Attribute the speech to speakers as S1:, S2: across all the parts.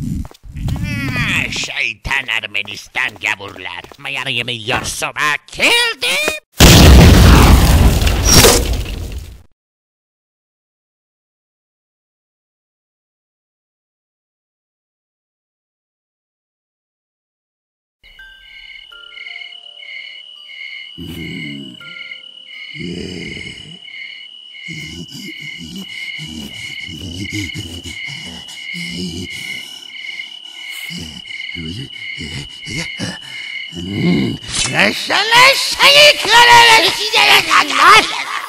S1: Şeytan Ermenistan gavurlar. Mayarımı yorsuma kildim. Nasıl seni kırarım size kadar?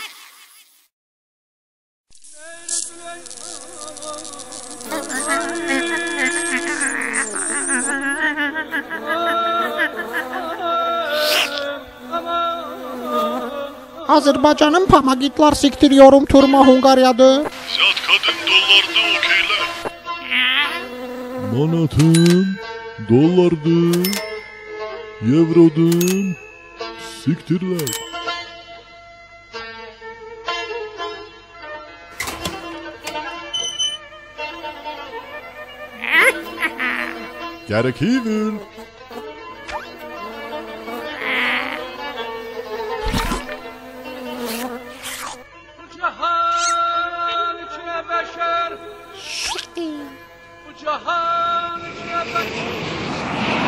S2: Azerbaycan'ın pamagitlar siktiriyorum turma Hungarya'da.
S3: Zat kadın dollardı okeyler. Manatım, dollardı, evrodum, siktirler. Gerekir.
S4: Cahan içine beşer. Bu cahan içine beşer.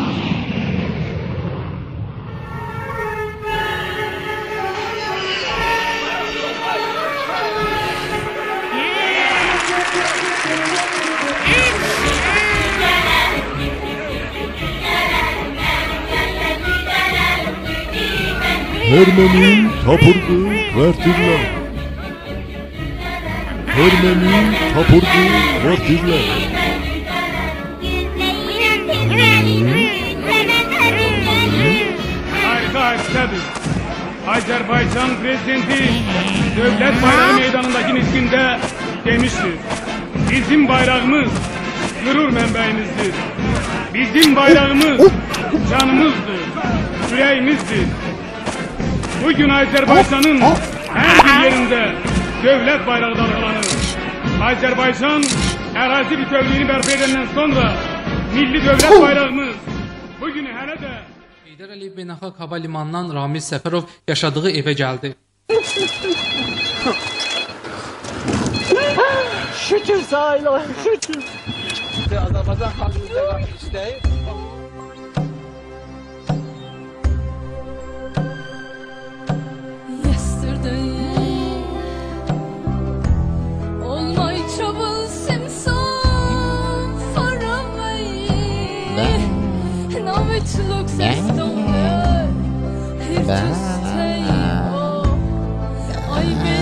S3: Hermenin tapırdı vertirler. Hermenin tapırdı vertirler.
S4: Harika hadisedir. Azerbaycan prezidenti devlet bayrağı meydanındaki miskinde demiştir. Bizim bayrağımız gurur menbeimizdir. Bizim bayrağımız canımızdır, yüreğimizdir. Bugün Azerbaycan'ın her bir yerinde devlet bayrağı dalgalanır. Azerbaycan arazi bütünlüğünü berpa edenden sonra milli devlet bayrağımız bugün hele de
S5: Heydər Əliyev Beynəlxalq Hava Limanından Ramil Səfərov yaşadığı evə gəldi.
S6: Şükür sağ olun, şükür. Azerbaycan halkımıza karşı isteği.
S1: Ne?